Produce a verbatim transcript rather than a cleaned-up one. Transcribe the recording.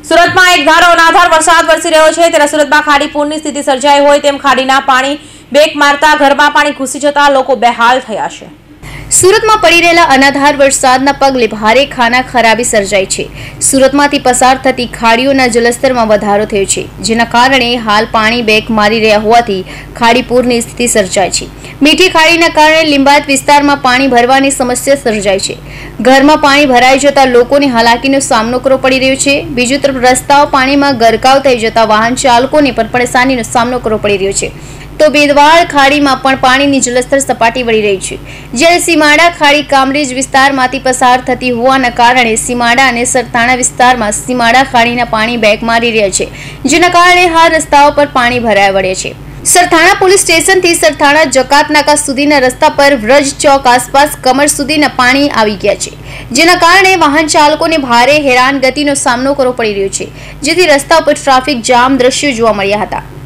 સુરતમાં એક ધારો અનાધાર વરસાદ વરસી રહ્યો છે ત્યારે સુરતમાં ખાડી પૂરની સ્થિતિ સર્જાઈ હોય તેમ ખાડીના પાણી બેક મારતા ઘરમાં પાણી ઘૂસી જતા લોકો બેહાલ થયા છે। સુરતમાં પડી રહેલા અનાધાર વરસાદના પગલે ભારે ખાના ખરાબી સર્જાઈ છે। સુરતમાંથી પસાર થતી ખાડીઓના જલસ્તરમાં વધારો થયો છે, જેના કારણે હાલ પાણી બેક મારી રહ્યા હોવાથી ખાડી પૂરની સ્થિતિ સર્જાઈ છે। મીઠી ખાડીના કારણે લિંબાયત વિસ્તારમાં પાણી ભરવાની સમસ્યા સર્જાઈ છે। ઘરમાં પાણી ભરાઈ જતા લોકોને હાલાકીનો સામનો કરવો પડી રહ્યો છે। બીજી તરફ રસ્તાઓ પાણીમાં ગરકાવ થઈ જતા વાહન ચાલકોને પણ પરેશાનીનો સામનો કરવો પડી રહ્યો છે। તો બેદવાળ ખાડીમાં પણ પાણીની જલસ્તર સપાટી વળી રહી છે, જ્યારે સીમાડા ખાડી કામરેજ વિસ્તારમાંથી પસાર થતી હોવાના કારણે સીમાડા અને સરથાણા વિસ્તારમાં સીમાડા ખાડીના પાણી બેક મારી રહ્યા છે, જેના કારણે હાલ રસ્તાઓ પર પાણી ભરાયા વળે છે। સરથાણા પોલીસ સ્ટેશનથી સરથાણા જકાત નાકા સુધીના રસ્તા પર વ્રજ ચોક આસપાસ કમર સુધીના પાણી આવી ગયા છે, જેના કારણે વાહન ચાલકોને ભારે હેરાનગતિનો સામનો કરવો પડી રહ્યો છે, જેથી રસ્તા પર ટ્રાફિક જામ દ્રશ્યો જોવા મળ્યા હતા।